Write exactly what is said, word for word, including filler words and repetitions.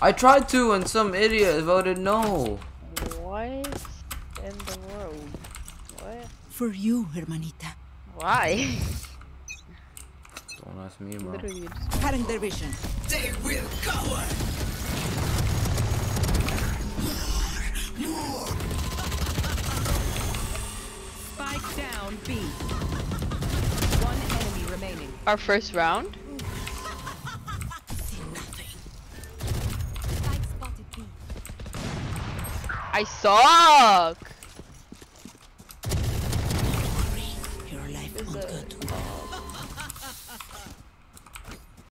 I tried to and some idiot voted no. What in the world? What? For you, hermanita. Why? Don't ask me, bro. Literally just... Cutting their vision. They will cower. Spike down B. One enemy remaining. Our first round? I suck!